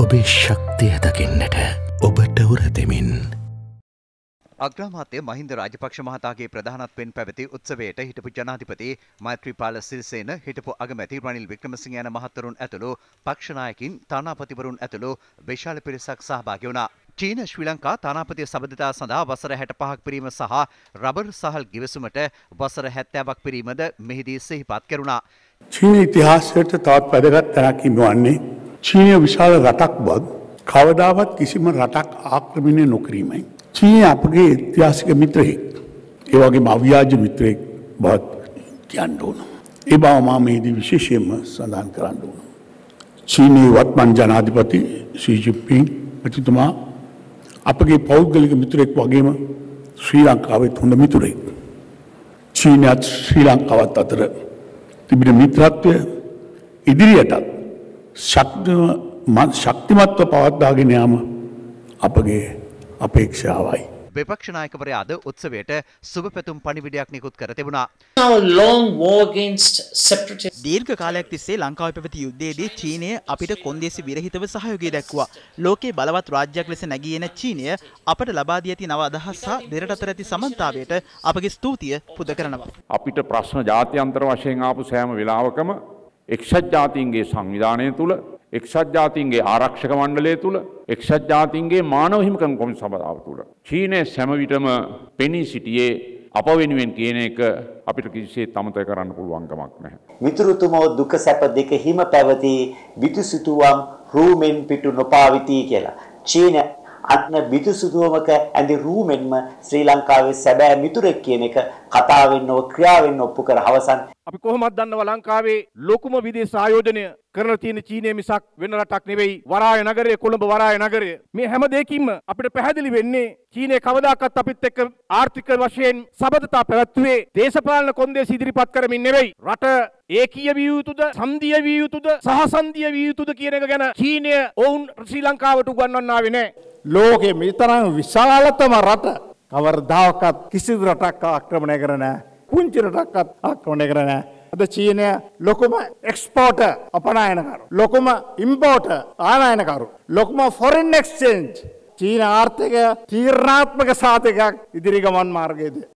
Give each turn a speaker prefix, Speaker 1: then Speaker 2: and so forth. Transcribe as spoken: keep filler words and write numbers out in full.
Speaker 1: ඔබේ ශක්තිය දකින්නට ඔබට උරදෙමින්
Speaker 2: අග්‍රාමාත්‍ය මහින්ද රාජපක්ෂ මහතාගේ ප්‍රධානත්වයෙන් පැවති උත්සවයට හිටපු ජනාධිපති මෛත්‍රීපාල සිරිසේන, හිටපු අගමැති රනිල් වික්‍රමසිංහ යන මහත්වරුන් ඇතුළු පක්ෂ නායකින් තානාපතිවරුන් ඇතුළු විශාල පිරිසක් සහභාගී වුණා. චීන ශ්‍රී ලංකා තානාපති සබඳතා සඳහා වසර හැට පහක් පිරීම සහ රබර් සහල් ගිවිසුමට වසර හැත්තෑවක් පිරීමද මෙහිදී සිහිපත් කෙරුණා.
Speaker 3: චීන ඉතිහාසයට තවත් වැදගත් තැනක් හිමිවන්නේ චීනය විශාල රටක් බව කවදාවත් කිසිම රටක් ආක්‍රමණය නොකිරීමයි. චීනය අපගේ ඓතිහාසික මිත්‍රයෙක්, ඒ වගේම අව්‍යාජ මිත්‍රයෙක් බවත් කියන්න ඕන. ඒ බව මම මේදී විශේෂයෙන්ම සඳහන් කරන්න ඕන. චීනයේ වත්මන් ජනාධිපති ෂී ජින්පිං මැතිතුමා අපගේ පෞද්ගලික මිතුරෙක් වගේම ශ්‍රී ලංකාවෙත් හොඳ මිතුරෙක්. චීනයත් ශ්‍රී ලංකාවත් අතර තිබෙන මිත්‍රත්වය ඉදිරියටත් ශක්තිමත්ව පවත්වාගෙන යාම අපගේ අපේක්ෂාවයි.
Speaker 2: විපක්ෂ නායකවරයා අද උත්සවයට සුබ පැතුම් පණිවිඩයක් නිකුත් කර තිබුණා.
Speaker 4: දීර්ඝ කාලයක් තිස්සේ ලංකාවේ පැවති යුද්ධයේදී චීනය අපිට කොන්දේසි විරහිතව සහයෝගය දැක්වුවා. ලෝකේ බලවත් රාජ්‍යයක් ලෙස නැගී එන චීනය අපට ලබා දී ඇති නව අදහස් සහ දෙරට අතර ඇති සමන්තාවයට අපගේ ස්තුතිය පුද කරනවා.
Speaker 5: අපිට ප්‍රශ්න ජාත්‍යන්තර වශයෙන් ආපු සෑම වෙලාවකම එක්සත් ජාතීන්ගේ සංවිධානය තුල, එක්සත් ජාතීන්ගේ ආරක්ෂක මණ්ඩලය තුල, එක්සත් ජාතීන්ගේ මානව හිමිකම් කොමිසම සභාව තුල චීනය සෑම විටම පෙනී සිටියේ අප වෙනුවෙන් කියන එක අපිට කිසිසේත් අමතක කරන්න පුළුවන් කමක් නැහැ.
Speaker 6: මිතුරුතුමෝ දුක සැප දෙක හිම පැවති විදුසිතුවම් රූමෙන් පිටු නොපාවිති කියලා. චීන අත්න විදුසිතුවමක ඇඳි රූමෙන්ම ශ්‍රී ලංකාවේ සැබෑ මිතුරෙක් කියන එක කතාවෙන් නොව ක්‍රියාවෙන් ඔප්පු කර අවසන්.
Speaker 7: අපි කොහොමද දන්නවා ලංකාවේ ලොකුම විදේශ ආයෝජනය කරලා තියෙන චීනය මිසක් වෙන රටක් නෙවෙයි. වරාය නගරය, කොළඹ වරාය නගරය. මේ හැම දෙයකින්ම අපිට පැහැදිලි වෙන්නේ චීනය කවදාකවත් අපිත් එක්ක ආර්ථික වශයෙන් සබඳතා පැවැත්වුවේ දේශපාලන කොන්දේසි ඉදිරිපත් කරමින් නෙවෙයි. රට ඒකීය විය යුතුද, සන්ධිය විය යුතුද, සහසන්ධිය විය යුතුද කියන එක ගැන චීනය ඔවුන් ශ්‍රී ලංකාවට උගන්වන්න ආවේ නැහැ.
Speaker 8: ලෝකෙ මෙතරම් විශාලතම රට කවරදාකවත් කිසිදු රටක් ආක්‍රමණය කර නැහැ. පුංචි රටක්වත් ආක්‍රමණය කර නැහැ. අද චීනය ලොකුම එක්ස්පෝර්ටර් අපනයනකරු, ලොකුම ඉම්පෝර්ටර් ආනයනකරු, ලොකුම ෆොරින් එක්ස්චේන්ජ්. චීන ආර්ථිකය තීරණාත්මක සාධකයක් ඉදිරි ගමන් මාර්ගයේදී